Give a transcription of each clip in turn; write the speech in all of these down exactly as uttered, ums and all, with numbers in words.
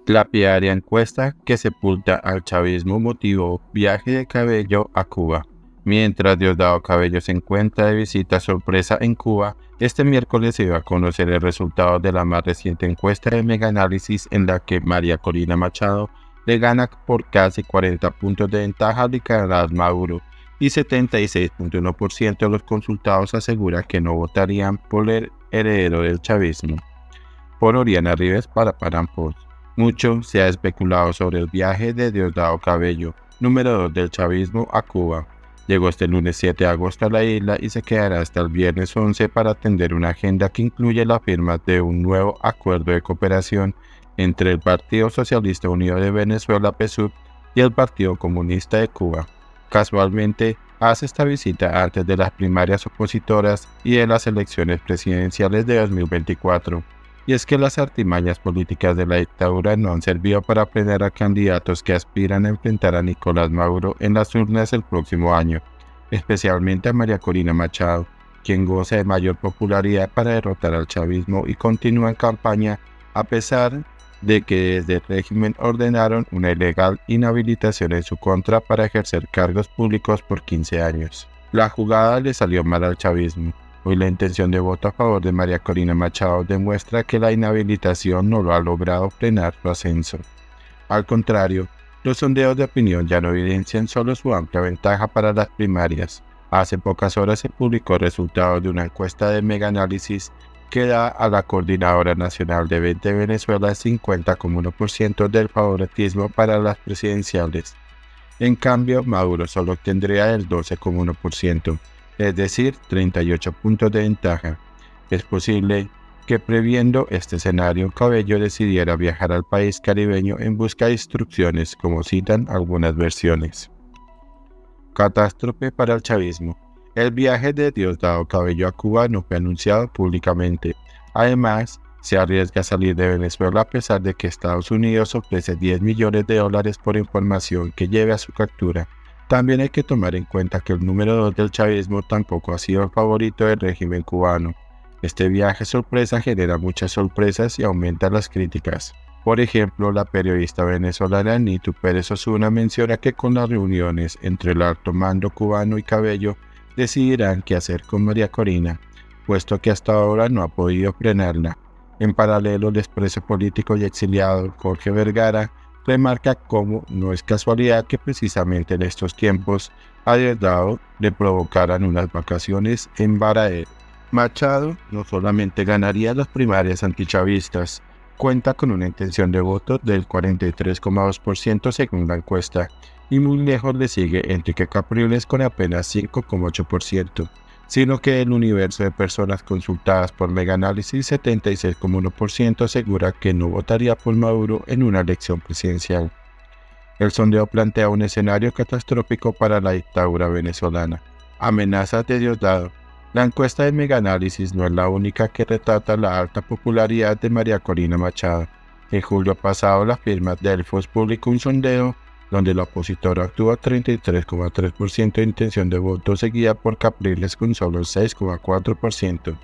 Lapidaria encuesta que sepulta al chavismo motivó viaje de Cabello a Cuba. Mientras Diosdado Cabello se encuentra de visita sorpresa en Cuba, este miércoles se dio a conocer el resultado de la más reciente encuesta de Megaanálisis, en la que María Corina Machado le gana por casi cuarenta puntos de ventaja a Nicolás Maduro, y setenta y seis punto uno por ciento de los consultados asegura que no votarían por el heredero del chavismo. Por Oriana Rivas para Paran Post. Mucho se ha especulado sobre el viaje de Diosdado Cabello, número dos del chavismo, a Cuba. Llegó este lunes siete de agosto a la isla y se quedará hasta el viernes once para atender una agenda que incluye la firma de un nuevo acuerdo de cooperación entre el Partido Socialista Unido de Venezuela, P S U V, y el Partido Comunista de Cuba. Casualmente, hace esta visita antes de las primarias opositoras y de las elecciones presidenciales de dos mil veinticuatro. Y es que las artimañas políticas de la dictadura no han servido para frenar a candidatos que aspiran a enfrentar a Nicolás Maduro en las urnas el próximo año, especialmente a María Corina Machado, quien goza de mayor popularidad para derrotar al chavismo y continúa en campaña a pesar de que desde el régimen ordenaron una ilegal inhabilitación en su contra para ejercer cargos públicos por quince años. La jugada le salió mal al chavismo. Hoy la intención de voto a favor de María Corina Machado demuestra que la inhabilitación no lo ha logrado frenar su ascenso. Al contrario, los sondeos de opinión ya no evidencian solo su amplia ventaja para las primarias. Hace pocas horas se publicó resultados de una encuesta de Megaanálisis que da a la Coordinadora Nacional de veinte Venezuela cincuenta coma uno por ciento del favoritismo para las presidenciales. En cambio, Maduro solo obtendría el doce coma uno por ciento. Es decir, treinta y ocho puntos de ventaja. Es posible que, previendo este escenario, Cabello decidiera viajar al país caribeño en busca de instrucciones, como citan algunas versiones. Catástrofe para el chavismo. El viaje de Diosdado Cabello a Cuba no fue anunciado públicamente. Además, se arriesga a salir de Venezuela a pesar de que Estados Unidos ofrece diez millones de dólares por información que lleve a su captura. También hay que tomar en cuenta que el número dos del chavismo tampoco ha sido el favorito del régimen cubano. Este viaje sorpresa genera muchas sorpresas y aumenta las críticas. Por ejemplo, la periodista venezolana Nitu Pérez Osuna menciona que con las reuniones entre el alto mando cubano y Cabello decidirán qué hacer con María Corina, puesto que hasta ahora no ha podido frenarla. En paralelo, el expreso político y exiliado Jorge Vergara remarca cómo no es casualidad que precisamente en estos tiempos a Diosdado le provocaran unas vacaciones en Baraer. Machado no solamente ganaría las primarias antichavistas, cuenta con una intención de voto del cuarenta y tres coma dos por ciento según la encuesta, y muy lejos le sigue Enrique Capriles con apenas cinco coma ocho por ciento, sino que el universo de personas consultadas por Megaanálisis, setenta y seis coma uno por ciento asegura que no votaría por Maduro en una elección presidencial. El sondeo plantea un escenario catastrófico para la dictadura venezolana. Amenazas de Diosdado. La encuesta de Megaanálisis no es la única que retrata la alta popularidad de María Corina Machado. En julio pasado, la firma Delfos publicó un sondeo donde la opositora obtuvo treinta y tres coma tres por ciento de intención de voto, seguida por Capriles con solo seis coma cuatro por ciento.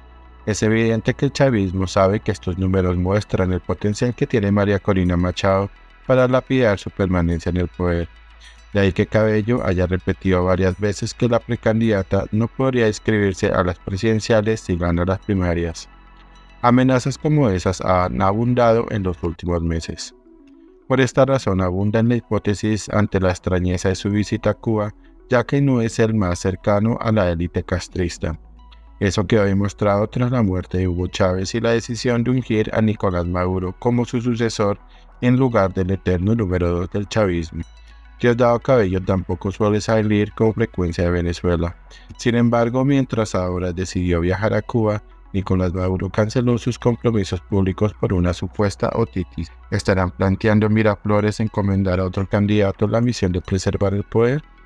Es evidente que el chavismo sabe que estos números muestran el potencial que tiene María Corina Machado para lapidar su permanencia en el poder. De ahí que Cabello haya repetido varias veces que la precandidata no podría inscribirse a las presidenciales si gana las primarias. Amenazas como esas han abundado en los últimos meses. Por esta razón abunda en la hipótesis ante la extrañeza de su visita a Cuba, ya que no es el más cercano a la élite castrista. Eso quedó demostrado tras la muerte de Hugo Chávez y la decisión de ungir a Nicolás Maduro como su sucesor en lugar del eterno número dos del chavismo. Diosdado Cabello tampoco suele salir con frecuencia de Venezuela. Sin embargo, mientras ahora decidió viajar a Cuba, Nicolás Maduro canceló sus compromisos públicos por una supuesta otitis. ¿Estarán planteando en Miraflores encomendar a otro candidato la misión de preservar el poder?